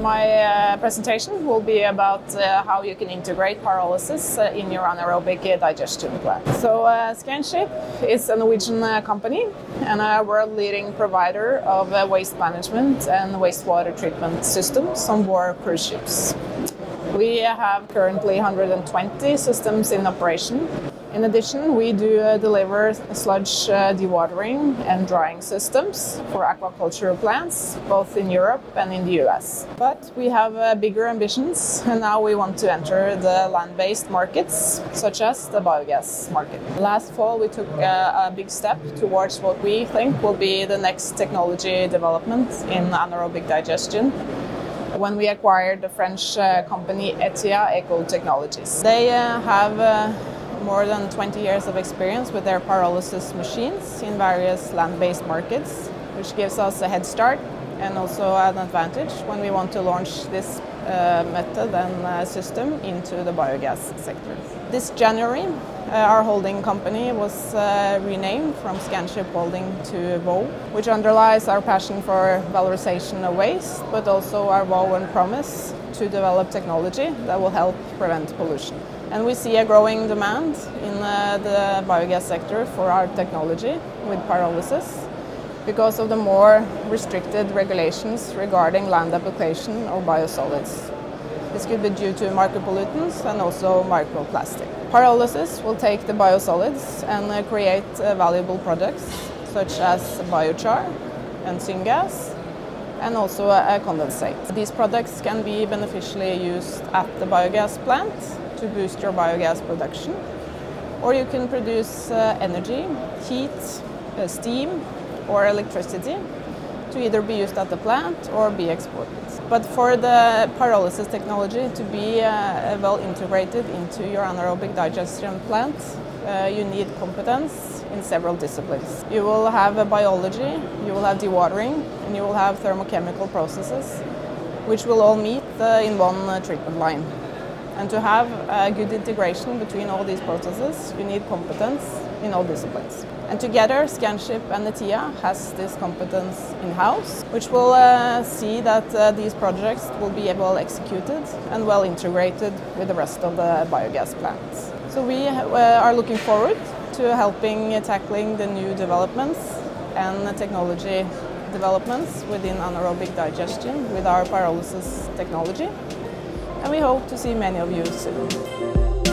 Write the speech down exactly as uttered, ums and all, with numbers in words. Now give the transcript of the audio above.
my uh, presentation will be about uh, how you can integrate pyrolysis uh, in your anaerobic digestion plant. So uh, Scanship is a Norwegian uh, company and a world-leading provider of uh, waste management and wastewater treatment systems on board cruise ships. We have currently one hundred twenty systems in operation. In addition, we do uh, deliver sludge uh, dewatering and drying systems for aquaculture plants, both in Europe and in the U S. But we have uh, bigger ambitions, and now we want to enter the land-based markets, such as the biogas market. Last fall, we took uh, a big step towards what we think will be the next technology development in anaerobic digestion, when we acquired the French uh, company Etia Eco Technologies. They uh, have uh, more than twenty years of experience with their pyrolysis machines in various land-based markets, which gives us a head start and also an advantage when we want to launch this uh, method and uh, system into the biogas sector. This January, uh, our holding company was uh, renamed from Scanship Holding to Vow, which underlies our passion for valorization of waste, but also our vow and promise to develop technology that will help prevent pollution. And we see a growing demand in uh, the biogas sector for our technology with pyrolysis because of the more restricted regulations regarding land application of biosolids. This could be due to micropollutants and also microplastic. Pyrolysis will take the biosolids and uh, create uh, valuable products such as biochar and syngas, and also a condensate. These products can be beneficially used at the biogas plant to boost your biogas production, or you can produce uh, energy, heat, uh, steam or electricity to either be used at the plant or be exported. But for the pyrolysis technology to be uh, well integrated into your anaerobic digestion plant, uh, you need competence in several disciplines. You will have a biology, you will have dewatering, and you will have thermochemical processes, which will all meet uh, in one uh, treatment line. And to have a good integration between all these processes, you need competence in all disciplines. And together, Scanship and Etia has this competence in-house, which will uh, see that uh, these projects will be well executed and well integrated with the rest of the biogas plants. So we uh, are looking forward to helping uh, tackling the new developments and the technology developments within anaerobic digestion with our pyrolysis technology. And we hope to see many of you soon.